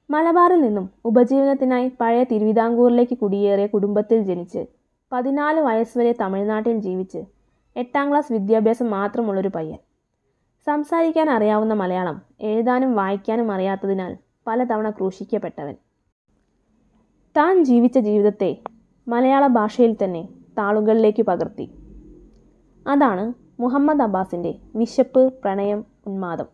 മലബാറിൽ നിന്നും ഉപജീവനത്തിനായി പഴയ തിരുവിതാംകൂറിലേക്ക് കുടിയേറിയ കുടുംബത്തിൽ ജനിച്ച് 14 വയസ്സുവരെ തമിഴ്നാട്ടിൽ ജീവിച്ച് 8ാം ക്ലാസ് വിദ്യാഭ്യാസം മാത്രമുള്ളൊരു പയ്യൻ. സംസാരിക്കാൻ അറിയാവുന്ന മലയാളം എഴുതാനും വായിക്കാനും അറിയാത്തതിനാൽ പലതവണ ക്രൂശിക്കപ്പെട്ടവൻ. താൻ ജീവിച്ച ജീവിതത്തെ മലയാള ഭാഷയിൽ തന്നെ താളുകളിലേക്ക് പകർത്തി. അതാണ് മുഹമ്മദ് അബ്ബാസിൻ്റെ വിശപ്പ്, പ്രണയം, ഉന്മാദം.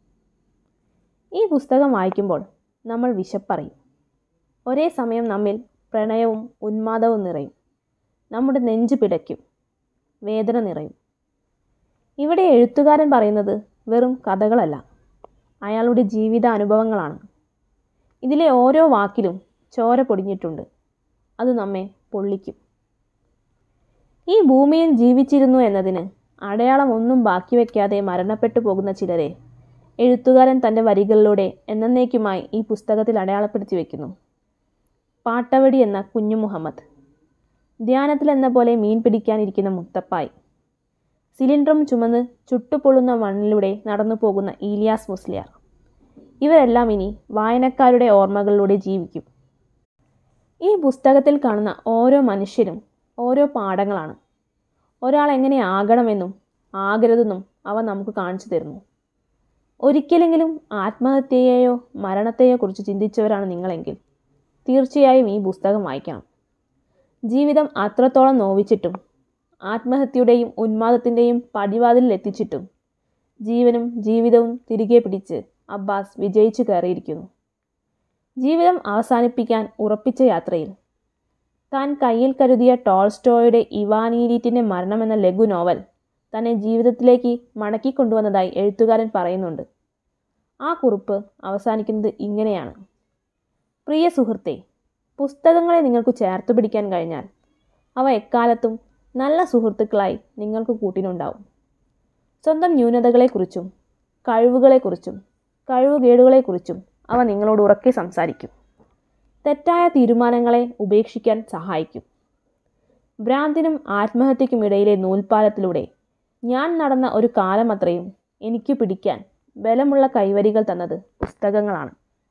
ഈ പുസ്തകം വായിക്കുമ്പോൾ നമ്മൾ വിശപ്പറിയും. ഒരേ സമയം നമ്മിൽ പ്രണയവും ഉന്മാദവും നിറയും. നമ്മുടെ നെഞ്ച് പിടയ്ക്കും, വേദന നിറയും. ഇവിടെ എഴുത്തുകാരൻ പറയുന്നത് വെറും കഥകളല്ല, അയാളുടെ ജീവിത അനുഭവങ്ങളാണ്. ഇതിലെ ഓരോ വാക്കിലും ചോര പൊടിഞ്ഞിട്ടുണ്ട്. അത് നമ്മെ പൊള്ളിക്കും. ഈ ഭൂമിയിൽ ജീവിച്ചിരുന്നു എന്നതിന് അടയാളം ഒന്നും ബാക്കി വയ്ക്കാതെ മരണപ്പെട്ടു പോകുന്ന ചിലരെ എഴുത്തുകാരൻ തൻ്റെ വരികളിലൂടെ എന്നേക്കുമായി ഈ പുസ്തകത്തിൽ അടയാളപ്പെടുത്തി വയ്ക്കുന്നു. പാട്ടവടി എന്ന കുഞ്ഞു മുഹമ്മദ്, ധ്യാനത്തിൽ എന്ന പോലെ മീൻ പിടിക്കാനിരിക്കുന്ന മുത്തപ്പായി, സിലിണ്ടറും ചുമന്ന് ചുട്ടുപൊള്ളുന്ന മണ്ണിലൂടെ നടന്നു പോകുന്ന ഈലിയാസ് മുസ്ലിയാർ, ഇവരെല്ലാം ഇനി വായനക്കാരുടെ ഓർമ്മകളിലൂടെ ജീവിക്കും. ഈ പുസ്തകത്തിൽ കാണുന്ന ഓരോ മനുഷ്യരും ഓരോ പാഠങ്ങളാണ്. ഒരാൾ എങ്ങനെ ആകണമെന്നും ആകരുതെന്നും അവ നമുക്ക് കാണിച്ചു തരുന്നു. ഒരിക്കലെങ്കിലും ആത്മഹത്യയെയോ മരണത്തെയോ കുറിച്ച് ചിന്തിച്ചവരാണ് നിങ്ങളെങ്കിൽ തീർച്ചയായും ഈ പുസ്തകം വായിക്കണം. ജീവിതം അത്രത്തോളം നോവിച്ചിട്ടും ആത്മഹത്യയുടെയും ഉന്മാദത്തിൻ്റെയും പടിവാതിലിൽ എത്തിച്ചിട്ടും ജീവനും ജീവിതവും തിരികെ പിടിച്ച് അബ്ബാസ് വിജയിച്ചു കയറിയിരിക്കുന്നു. ജീവിതം അവസാനിപ്പിക്കാൻ ഉറപ്പിച്ച യാത്രയിൽ താൻ കയ്യിൽ കരുതിയ ടോൾസ്റ്റോയുടെ ഇവാൻ ഈലീറ്റിൻ്റെ മരണം എന്ന ലഘു നോവൽ തന്നെ ജീവിതത്തിലേക്ക് മടക്കിക്കൊണ്ടുവന്നതായി എഴുത്തുകാരൻ പറയുന്നുണ്ട്. ആ കുറിപ്പ് അവസാനിക്കുന്നത് ഇങ്ങനെയാണ്: പ്രിയ സുഹൃത്തേ, പുസ്തകങ്ങളെ നിങ്ങൾക്ക് ചേർത്ത് പിടിക്കാൻ കഴിഞ്ഞാൽ അവ എക്കാലത്തും നല്ല സുഹൃത്തുക്കളായി നിങ്ങൾക്ക് കൂട്ടിനുണ്ടാവും. സ്വന്തം ന്യൂനതകളെക്കുറിച്ചും കഴിവുകളെക്കുറിച്ചും കഴിവുകേടുകളെക്കുറിച്ചും അവ നിങ്ങളോട് ഉറക്കെ സംസാരിക്കും. തെറ്റായ തീരുമാനങ്ങളെ ഉപേക്ഷിക്കാൻ സഹായിക്കും. ഭ്രാന്തിനും ആത്മഹത്യക്കുമിടയിലെ നൂൽപ്പാലത്തിലൂടെ ഞാൻ നടന്ന ഒരു കാലമത്രയും എനിക്ക് പിടിക്കാൻ ബലമുള്ള കൈവരികൾ തന്നത് പുസ്തകങ്ങളാണ്.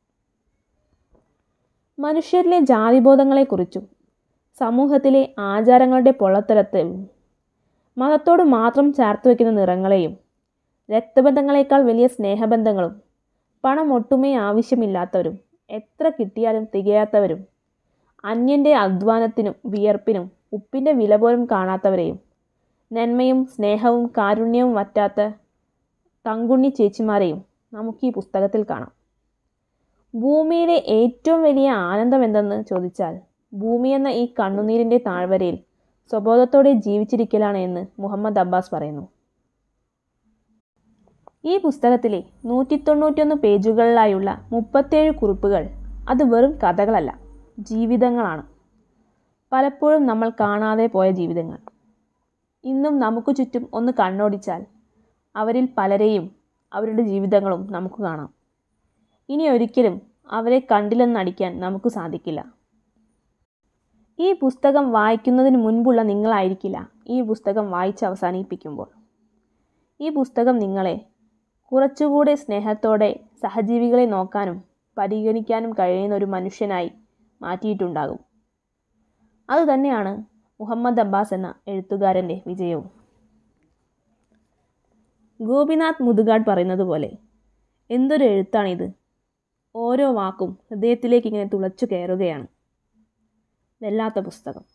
മനുഷ്യരിലെ ജാതിബോധങ്ങളെക്കുറിച്ചും സമൂഹത്തിലെ ആചാരങ്ങളുടെ പൊള്ളത്തരത്തെയും മതത്തോട് മാത്രം ചേർത്ത് വയ്ക്കുന്ന നിറങ്ങളെയും രക്തബന്ധങ്ങളെക്കാൾ വലിയ സ്നേഹബന്ധങ്ങളും പണം ഒട്ടുമേ ആവശ്യമില്ലാത്തവരും എത്ര കിട്ടിയാലും തികയാത്തവരും അന്യൻ്റെ അധ്വാനത്തിനും വിയർപ്പിനും ഉപ്പിൻ്റെ വില പോലും കാണാത്തവരെയും നന്മയും സ്നേഹവും കാരുണ്യവും വറ്റാത്ത തങ്കുണ്ണി ചേച്ചിമാരെയും നമുക്ക് ഈ പുസ്തകത്തിൽ കാണാം. ഭൂമിയിലെ ഏറ്റവും വലിയ ആനന്ദം എന്തെന്ന് ചോദിച്ചാൽ ഭൂമി എന്ന ഈ കണ്ണുനീരിൻ്റെ താഴ്വരയിൽ സ്വബോധത്തോടെ ജീവിച്ചിരിക്കലാണ് എന്ന് മുഹമ്മദ് അബ്ബാസ് പറയുന്നു. ഈ പുസ്തകത്തിലെ 191 പേജുകളിലായുള്ള 37 കുറിപ്പുകൾ അത് വെറും കഥകളല്ല, ജീവിതങ്ങളാണ്. പലപ്പോഴും നമ്മൾ കാണാതെ പോയ ജീവിതങ്ങൾ. ഇന്നും നമുക്ക് ചുറ്റും ഒന്ന് കണ്ണോടിച്ചാൽ അവരിൽ പലരെയും അവരുടെ ജീവിതങ്ങളും നമുക്ക് കാണാം. ഇനി ഒരിക്കലും അവരെ കണ്ടില്ലെന്ന് നടിക്കാൻ നമുക്ക് സാധിക്കില്ല. ഈ പുസ്തകം വായിക്കുന്നതിന് മുൻപുള്ള നിങ്ങളായിരിക്കില്ല ഈ പുസ്തകം വായിച്ച് അവസാനിപ്പിക്കുമ്പോൾ. ഈ പുസ്തകം നിങ്ങളെ കുറച്ചുകൂടെ സ്നേഹത്തോടെ സഹജീവികളെ നോക്കാനും പരിഗണിക്കാനും കഴിയുന്ന ഒരു മനുഷ്യനായി മാറ്റിയിട്ടുണ്ടാകും. അതുതന്നെയാണ് മുഹമ്മദ് അബ്ബാസ് എന്ന എഴുത്തുകാരൻ്റെ വിജയവും. ഗോപിനാഥ് മുതുകാട് പറയുന്നത് പോലെ, എന്തൊരു എഴുത്താണിത്, ഓരോ വാക്കും ഹൃദയത്തിലേക്ക് ഇങ്ങനെ തുളച്ചു കയറുകയാണ്. വല്ലാത്ത പുസ്തകം.